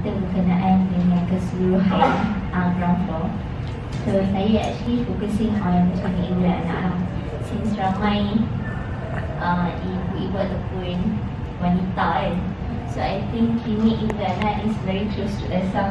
monitor berkenaan dengan keseluruhan ground floor. So saya actually focusing on macam ibu dan anak, since ramai ibu-ibu ataupun wanita kan. So I think klinik ibu dan anak is very close to us lah.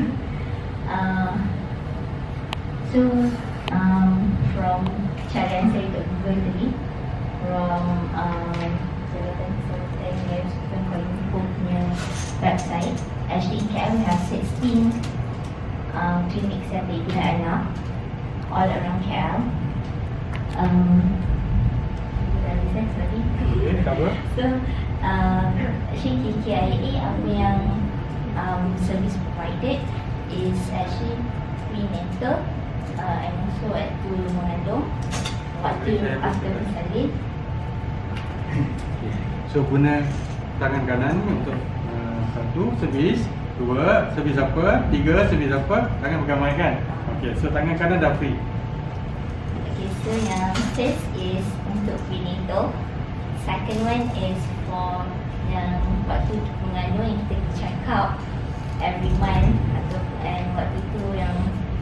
So from cara saya untuk Google tadi, from Jabatan Kesihatan Kuala Lumpur punya website, actually KL have 16 clinics yang ibu dan anak all around KL. So actually KKIA apa yang service provided is actually prenatal and also waktu mengandung, waktu after bersalin. So guna tangan kanan untuk satu servis, dua servis apa, tiga servis apa, tangan pegang mic kan. Okay, so tangan kanan dah free. Okay, so yang first is untuk prenatal, second one is for yang waktu mengandung yang kita check out every month, atau and waktu tu yang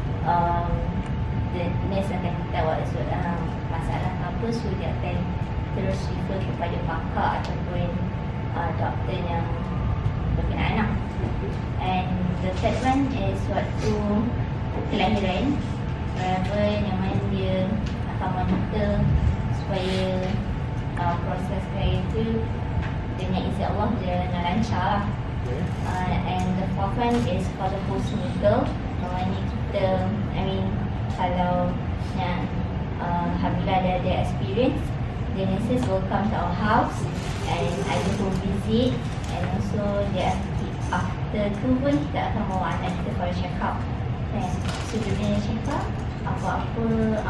the nurse akan beritahu masalah apa, so dia akan terus refer kepada pakar ataupun doktor yang berkenaan anak. And the third one is waktu kelahiran, yang mana dia akan monitor supaya proses kelahiran itu dengan izin Allah dia lancar lah. And the fourth one is for the postnatal, yang mana kita, kalau yang Alhamdulillah ada experience, the nurses will come to our house and either to visit, and also after tu pun kita akan bawa anak kita for a check up. So dia punya check up apa-apa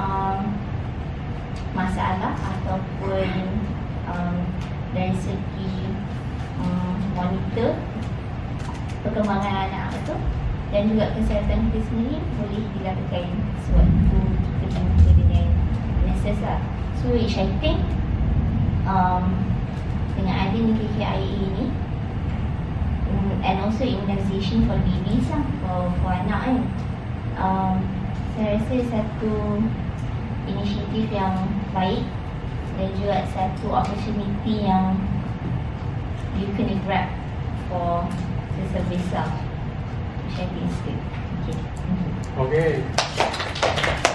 masalah ataupun dari segi monitor perkembangan anak itu dan juga kesihatan kita sendiri boleh dilakukan sewaktu kita jumpa dengan nurses lah. So which I think dengan adanya KKIA ini and also immunization for babies lah, for anak kan, saya rasa satu inisiatif yang baik dan juga satu opportunity yang you can grab for the service lah, which I think is good. Okay. Okay.